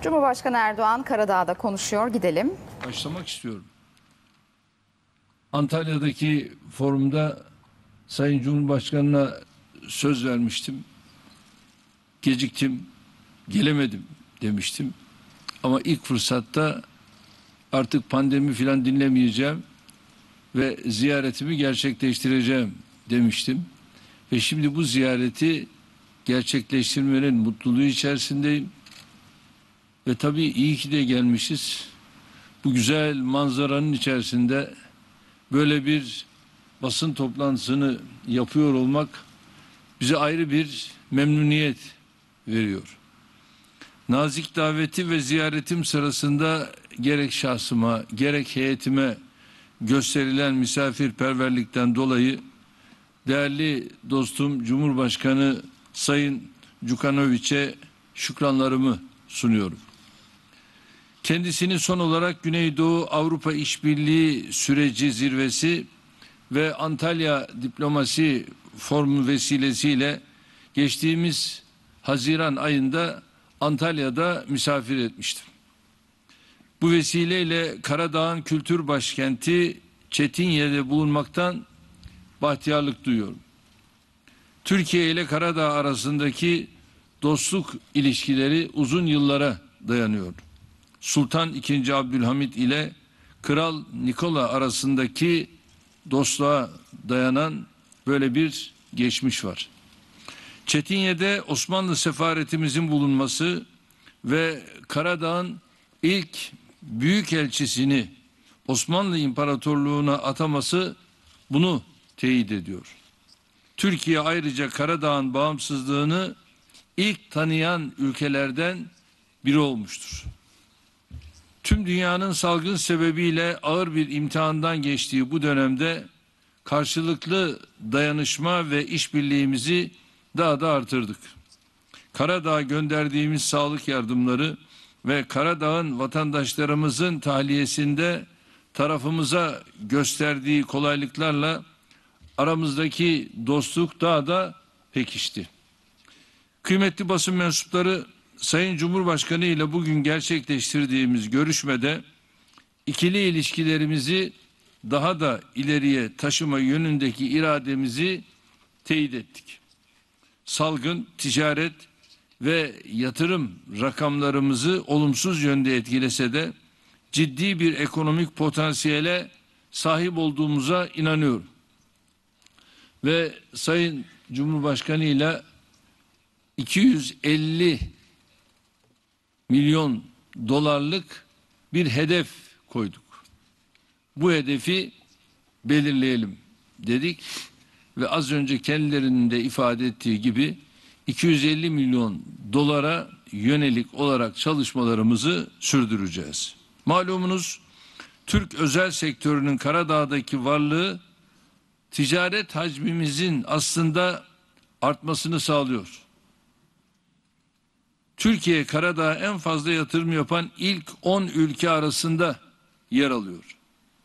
Cumhurbaşkanı Erdoğan Karadağ'da konuşuyor. Gidelim. Başlamak istiyorum. Antalya'daki forumda Sayın Cumhurbaşkanı'na söz vermiştim. Geciktim, gelemedim demiştim. Ama ilk fırsatta artık pandemi filan dinlemeyeceğim ve ziyaretimi gerçekleştireceğim demiştim. Ve şimdi bu ziyareti gerçekleştirmenin mutluluğu içerisindeyim. Ve tabii iyi ki de gelmişiz. Bu güzel manzaranın içerisinde böyle bir basın toplantısını yapıyor olmak bize ayrı bir memnuniyet veriyor. Nazik daveti ve ziyaretim sırasında gerek şahsıma gerek heyetime gösterilen misafirperverlikten dolayı değerli dostum Cumhurbaşkanı Sayın Djukanović'e şükranlarımı sunuyorum. Kendisini son olarak Güneydoğu Avrupa İşbirliği Süreci Zirvesi ve Antalya Diplomasi Forumu vesilesiyle geçtiğimiz Haziran ayında Antalya'da misafir etmiştim. Bu vesileyle Karadağ'ın kültür başkenti Çetinye'de bulunmaktan bahtiyarlık duyuyorum. Türkiye ile Karadağ arasındaki dostluk ilişkileri uzun yıllara dayanıyor. Sultan II. Abdülhamit ile Kral Nikola arasındaki dostluğa dayanan böyle bir geçmiş var. Çetinye'de Osmanlı sefaretimizin bulunması ve Karadağ'ın ilk büyükelçisini Osmanlı İmparatorluğu'na ataması bunu teyit ediyor. Türkiye ayrıca Karadağ'ın bağımsızlığını ilk tanıyan ülkelerden biri olmuştur. Tüm dünyanın salgın sebebiyle ağır bir imtihandan geçtiği bu dönemde karşılıklı dayanışma ve işbirliğimizi daha da artırdık. Karadağ'a gönderdiğimiz sağlık yardımları ve Karadağ'ın vatandaşlarımızın tahliyesinde tarafımıza gösterdiği kolaylıklarla aramızdaki dostluk daha da pekişti. Kıymetli basın mensupları, Sayın Cumhurbaşkanı ile bugün gerçekleştirdiğimiz görüşmede ikili ilişkilerimizi daha da ileriye taşıma yönündeki irademizi teyit ettik. Salgın, ticaret ve yatırım rakamlarımızı olumsuz yönde etkilese de ciddi bir ekonomik potansiyele sahip olduğumuza inanıyorum. Ve Sayın Cumhurbaşkanı ile 250 milyon dolarlık bir hedef koyduk. Bu hedefi belirleyelim dedik ve az önce kendilerinin de ifade ettiği gibi 250 milyon dolara yönelik olarak çalışmalarımızı sürdüreceğiz. Malumunuz Türk özel sektörünün Karadağ'daki varlığı ticaret hacmimizin aslında artmasını sağlıyor. Türkiye Karadağ'a en fazla yatırım yapan ilk 10 ülke arasında yer alıyor.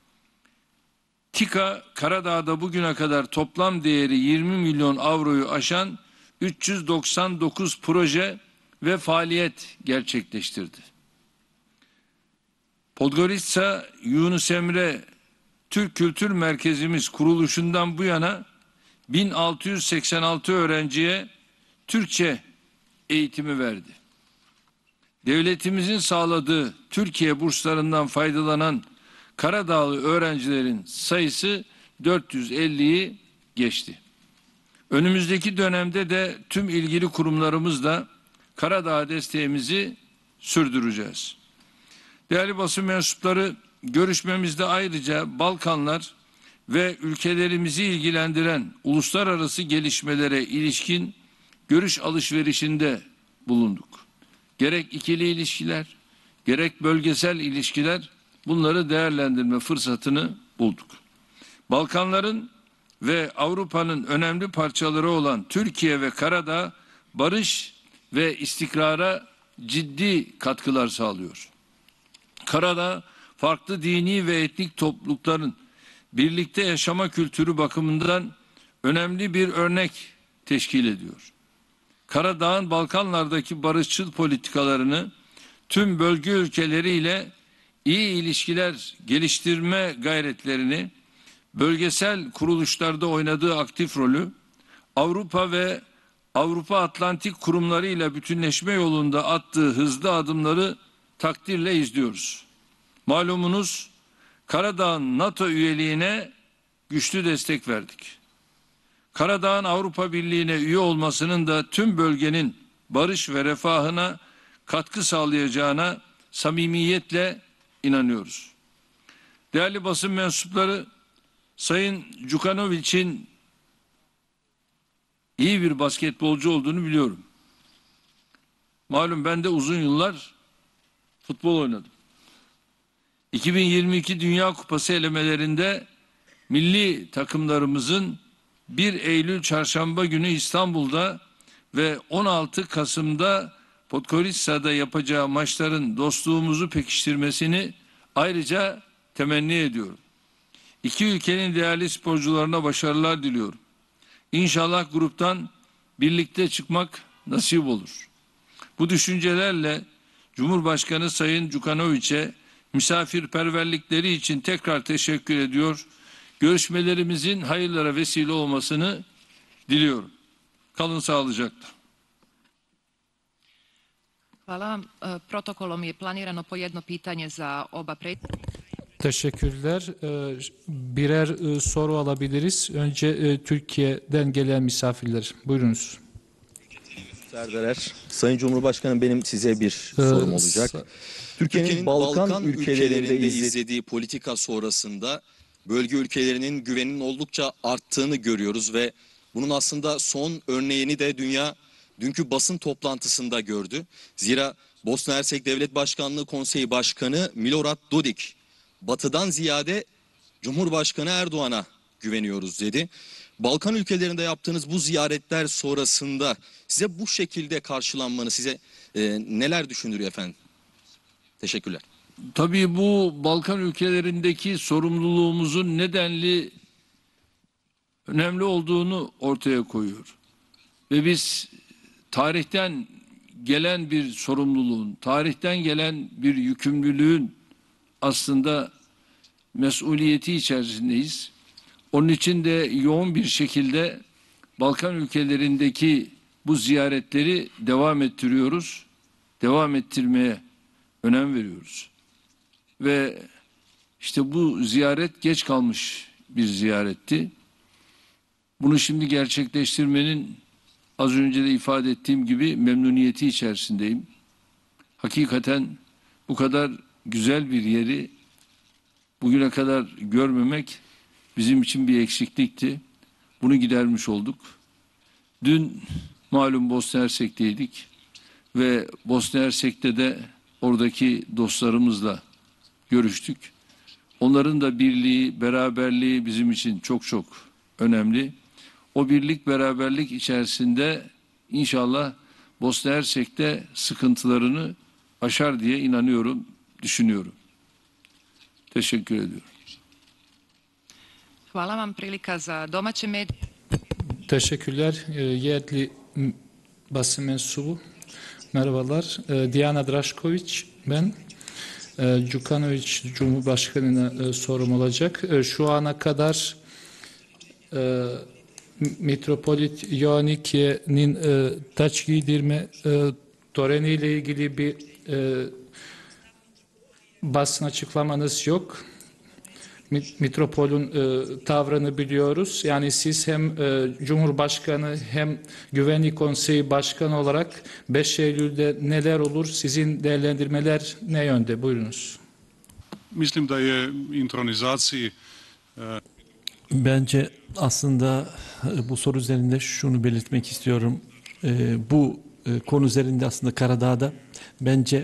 TİKA Karadağ'da bugüne kadar toplam değeri 20 milyon avroyu aşan 399 proje ve faaliyet gerçekleştirdi. Podgorica Yunus Emre Türk Kültür Merkezimiz kuruluşundan bu yana 1686 öğrenciye Türkçe eğitimi verdi. Devletimizin sağladığı Türkiye burslarından faydalanan Karadağlı öğrencilerin sayısı 450'yi geçti. Önümüzdeki dönemde de tüm ilgili kurumlarımızla Karadağ desteğimizi sürdüreceğiz. Değerli basın mensupları, görüşmemizde ayrıca Balkanlar ve ülkelerimizi ilgilendiren uluslararası gelişmelere ilişkin görüş alışverişinde bulunduk. Gerek ikili ilişkiler, gerek bölgesel ilişkiler, bunları değerlendirme fırsatını bulduk. Balkanların ve Avrupa'nın önemli parçaları olan Türkiye ve Karadağ barış ve istikrara ciddi katkılar sağlıyor. Karadağ farklı dini ve etnik toplulukların birlikte yaşama kültürü bakımından önemli bir örnek teşkil ediyor. Karadağ'ın Balkanlardaki barışçıl politikalarını tüm bölge ülkeleriyle iyi ilişkiler geliştirme gayretlerini, bölgesel kuruluşlarda oynadığı aktif rolü, Avrupa ve Avrupa Atlantik kurumlarıyla bütünleşme yolunda attığı hızlı adımları takdirle izliyoruz. Malumunuz Karadağ'ın NATO üyeliğine güçlü destek verdik. Karadağ'ın Avrupa Birliği'ne üye olmasının da tüm bölgenin barış ve refahına katkı sağlayacağına samimiyetle inanıyoruz. Değerli basın mensupları, Sayın Djukanovic'in iyi bir basketbolcu olduğunu biliyorum. Malum ben de uzun yıllar futbol oynadım. 2022 Dünya Kupası elemelerinde milli takımlarımızın 1 Eylül Çarşamba günü İstanbul'da ve 16 Kasım'da Podgorica'da yapacağı maçların dostluğumuzu pekiştirmesini ayrıca temenni ediyorum. İki ülkenin değerli sporcularına başarılar diliyorum. İnşallah gruptan birlikte çıkmak nasip olur. Bu düşüncelerle Cumhurbaşkanı Sayın Djukanovic'e misafirperverlikleri için tekrar teşekkür ediyor. Görüşmelerimizin hayırlara vesile olmasını diliyorum. Kalın sağlıcakla. Hvala vam. Protokolom je planirano po jedno pitanje za oba Teşekkürler. Birer soru alabiliriz. Önce Türkiye'den gelen misafirler. Buyurunuz. Serdar, Sayın Cumhurbaşkanım, benim size bir sorum olacak. Türkiye'nin Balkan ülkelerinde izlediği politika sonrasında bölge ülkelerinin güveninin oldukça arttığını görüyoruz ve bunun aslında son örneğini de dünya dünkü basın toplantısında gördü. Zira Bosna Hersek Devlet Başkanlığı Konseyi Başkanı Milorad Dodik, Batı'dan ziyade Cumhurbaşkanı Erdoğan'a güveniyoruz dedi. Balkan ülkelerinde yaptığınız bu ziyaretler sonrasında size bu şekilde karşılanmanı size neler düşündürüyor efendim? Teşekkürler. Tabii bu Balkan ülkelerindeki sorumluluğumuzun nedenli önemli olduğunu ortaya koyuyor. Ve biz tarihten gelen bir sorumluluğun, tarihten gelen bir yükümlülüğün aslında mesuliyeti içerisindeyiz. Onun için de yoğun bir şekilde Balkan ülkelerindeki bu ziyaretleri devam ettiriyoruz. Devam ettirmeye önem veriyoruz. Ve işte bu ziyaret geç kalmış bir ziyaretti. Bunu şimdi gerçekleştirmenin az önce de ifade ettiğim gibi memnuniyeti içerisindeyim. Hakikaten bu kadar güzel bir yeri bugüne kadar görmemek bizim için bir eksiklikti. Bunu gidermiş olduk. Dün malum Bosna Hersek'teydik ve Bosna Hersek'te de oradaki dostlarımızla görüştük. Onların da birliği, beraberliği bizim için çok çok önemli. O birlik, beraberlik içerisinde inşallah Bosna Hersek'te sıkıntılarını aşar diye inanıyorum, düşünüyorum. Teşekkür ediyorum. Hvala vam. Prilika za domaće medije. Teşekkürler. Yerli basın mensubu. Merhabalar. Diana Drašković ben. Djukanović Cumhurbaşkanı'na sorum olacak. Şu ana kadar Mitropolit Ioanniki'nin taç giydirme töreniyle ilgili bir basın açıklamanız yok. Mitropol'ün tavrını biliyoruz. Yani siz hem Cumhurbaşkanı hem Güvenlik Konseyi Başkanı olarak 5 Eylül'de neler olur? Sizin değerlendirmeler ne yönde? Buyurunuz. Mislim da je intronizaciji Bence aslında bu soru üzerinde şunu belirtmek istiyorum. Bu konu üzerinde aslında Karadağ'da bence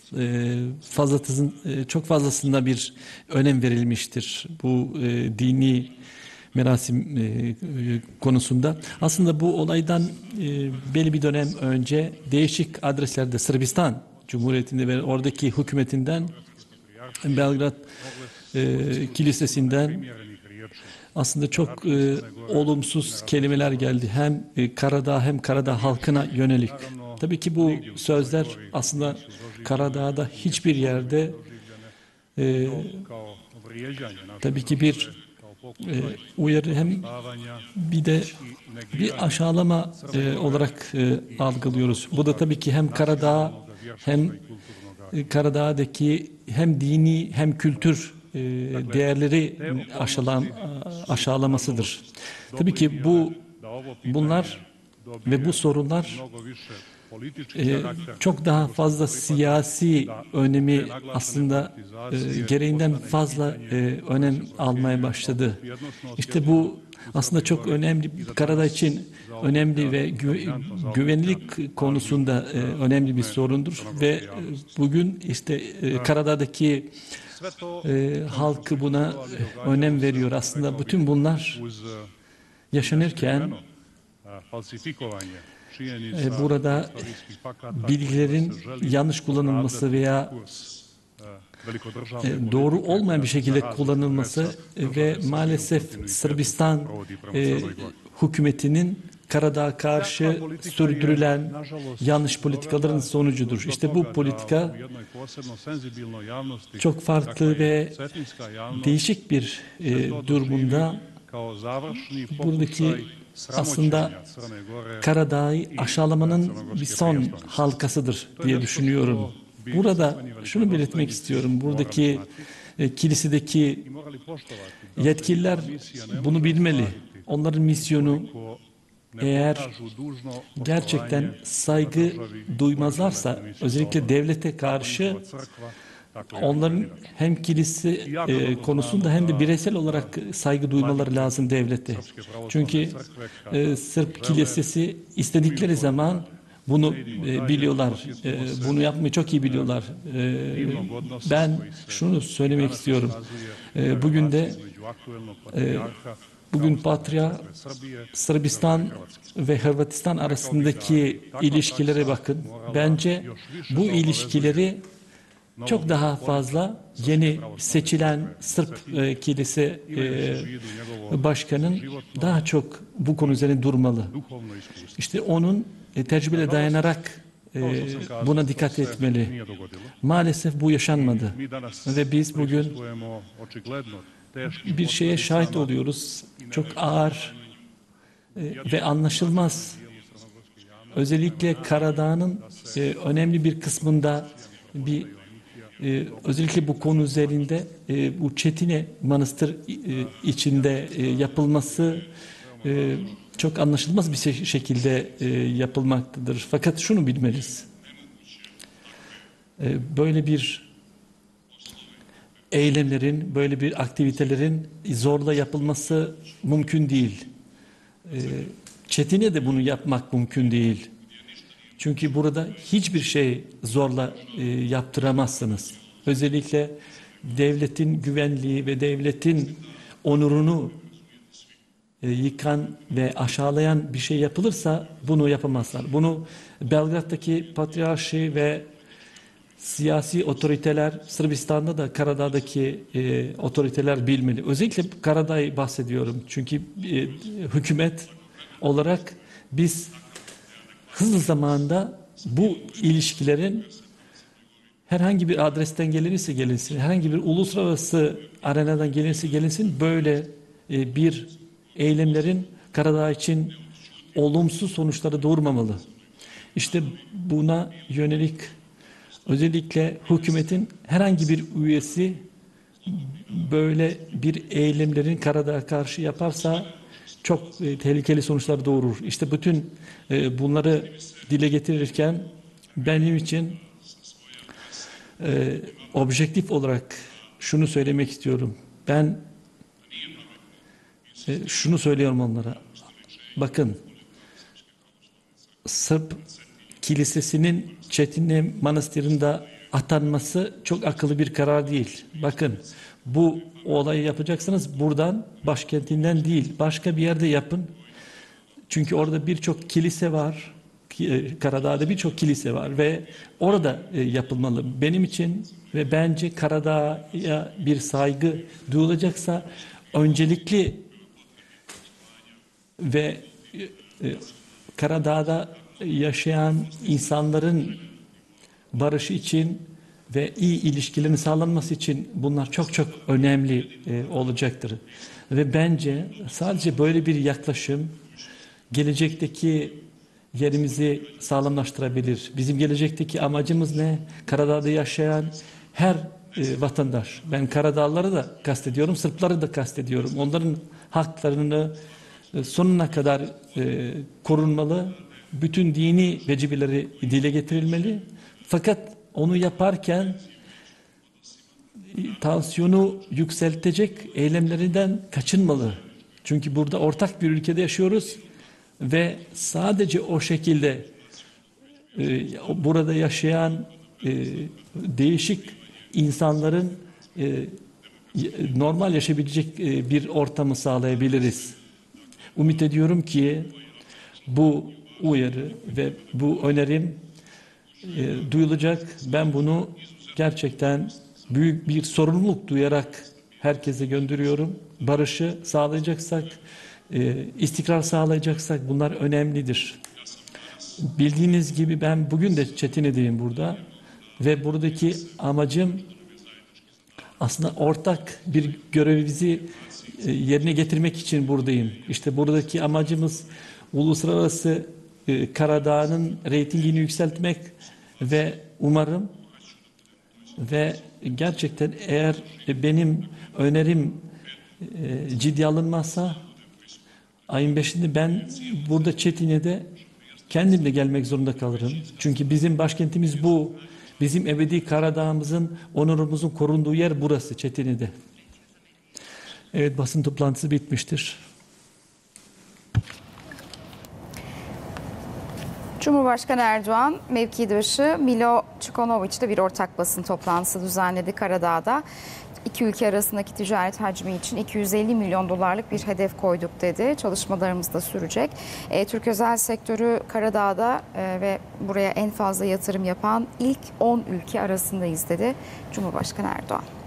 çok fazlasında bir önem verilmiştir. Bu dini merasim konusunda. Aslında bu olaydan belli bir dönem önce değişik adreslerde Sırbistan Cumhuriyeti'nde ve oradaki hükümetinden Belgrad Kilisesi'nden aslında çok olumsuz kelimeler geldi. Hem Karadağ hem Karadağ halkına yönelik. tabii ki bu sözler aslında Karadağ'da hiçbir yerde tabii ki bir uyarı hem bir de bir aşağılama olarak algılıyoruz. Bu da tabii ki hem Karadağ hem Karadağ'daki hem dini hem kültür değerleri aşağılamasıdır. Tabii ki bunlar ve bu sorunlar çok daha fazla siyasi önemi aslında gereğinden fazla önem almaya başladı. İşte bu aslında çok önemli, Karadağ için önemli ve güvenlik konusunda önemli bir sorundur ve bugün işte Karadağ'daki halkı buna önem veriyor. Aslında bütün bunlar yaşanırken burada bilgilerin yanlış kullanılması veya doğru olmayan bir şekilde kullanılması ve maalesef Sırbistan hükümetinin Karadağ'a karşı sürdürülen yanlış politikaların sonucudur. İşte bu politika çok farklı ve değişik bir durumunda buradaki aslında Karadağ'ı aşağılamanın bir son halkasıdır diye düşünüyorum. Burada şunu belirtmek istiyorum. Buradaki kilisedeki yetkililer bunu bilmeli. Onların misyonu eğer gerçekten saygı duymazlarsa özellikle devlete karşı onların hem kilise konusunda hem de bireysel olarak saygı duymaları lazım devlete. Çünkü Sırp kilisesi istedikleri zaman bunu biliyorlar. Bunu yapmayı çok iyi biliyorlar. Ben şunu söylemek istiyorum. Bugün Patriarh Sırbistan ve Hırvatistan arasındaki ilişkilere bakın. Bence bu ilişkileri çok daha fazla yeni seçilen Sırp kilise başkanın daha çok bu konu üzerine durmalı. İşte onun tecrübeye dayanarak buna dikkat etmeli. Maalesef bu yaşanmadı. Ve biz bugün bir şeye şahit oluyoruz. Çok ağır ve anlaşılmaz. Özellikle Karadağ'ın önemli bir kısmında özellikle bu konu üzerinde bu Çetine Manastır içinde yapılması çok anlaşılmaz bir şekilde yapılmaktadır. Fakat şunu bilmeliyiz. Böyle bir eylemlerin, böyle bir aktivitelerin zorla yapılması mümkün değil. Çetine de bunu yapmak mümkün değil. Çünkü burada hiçbir şey zorla yaptıramazsınız. Özellikle devletin güvenliği ve devletin onurunu yıkan ve aşağılayan bir şey yapılırsa bunu yapamazlar. Bunu Belgrad'daki Patriarşi ve siyasi otoriteler, Sırbistan'da da Karadağ'daki otoriteler bilmeli. Özellikle Karadağ'ı bahsediyorum. Çünkü hükümet olarak biz hızlı zamanda bu ilişkilerin herhangi bir adresten gelinirse gelinsin, herhangi bir uluslararası arenadan gelinirse gelinsin böyle bir eylemlerin Karadağ için olumsuz sonuçları doğurmamalı. İşte buna yönelik özellikle hükümetin herhangi bir üyesi böyle bir eylemlerin Karadağ'a karşı yaparsa çok tehlikeli sonuçlar doğurur. İşte bütün bunları dile getirirken benim için objektif olarak şunu söylemek istiyorum. Ben şunu söylüyorum onlara. Bakın, Sırp kilisesinin Çetine Manastırı'nda atanması çok akıllı bir karar değil. Bakın, bu olayı yapacaksınız buradan, başkentinden değil, başka bir yerde yapın. Çünkü orada birçok kilise var. Karadağ'da birçok kilise var ve orada yapılmalı. Benim için ve bence Karadağ'a bir saygı duyulacaksa öncelikli ve Karadağ'da yaşayan insanların barışı için ve iyi ilişkilerin sağlanması için bunlar çok çok önemli olacaktır. Ve bence sadece böyle bir yaklaşım gelecekteki yerimizi sağlamlaştırabilir. Bizim gelecekteki amacımız ne? Karadağ'da yaşayan her vatandaş. Ben Karadağlıları da kastediyorum, Sırpları da kastediyorum. Onların haklarını sonuna kadar korunmalı. Bütün dini vecibeleri dile getirilmeli. Fakat onu yaparken tansiyonu yükseltecek eylemlerinden kaçınmalı. Çünkü burada ortak bir ülkede yaşıyoruz ve sadece o şekilde burada yaşayan değişik insanların normal yaşayabilecek bir ortamı sağlayabiliriz. Umut ediyorum ki bu uyarı ve bu önerim duyulacak. Ben bunu gerçekten büyük bir sorumluluk duyarak herkese gönderiyorum. Barışı sağlayacaksak, istikrar sağlayacaksak bunlar önemlidir. Bildiğiniz gibi ben bugün de Çetine'deyim burada ve buradaki amacım aslında ortak bir görevimizi yerine getirmek için buradayım. İşte buradaki amacımız uluslararası Karadağ'ın reytingini yükseltmek ve umarım ve gerçekten eğer benim önerim ciddiye alınmazsa ayın 5'inde ben burada Çetine'de kendim de gelmek zorunda kalırım. Çünkü bizim başkentimiz bu. Bizim ebedi Karadağ'ımızın, onurumuzun korunduğu yer burası, Çetine'de. Evet, basın toplantısı bitmiştir. Cumhurbaşkanı Erdoğan, mevkidaşı Milo Çukanovic'le bir ortak basın toplantısı düzenledi Karadağ'da. İki ülke arasındaki ticaret hacmi için 250 milyon dolarlık bir hedef koyduk dedi. Çalışmalarımız da sürecek. Türk özel sektörü Karadağ'da ve buraya en fazla yatırım yapan ilk 10 ülke arasındayız dedi Cumhurbaşkanı Erdoğan.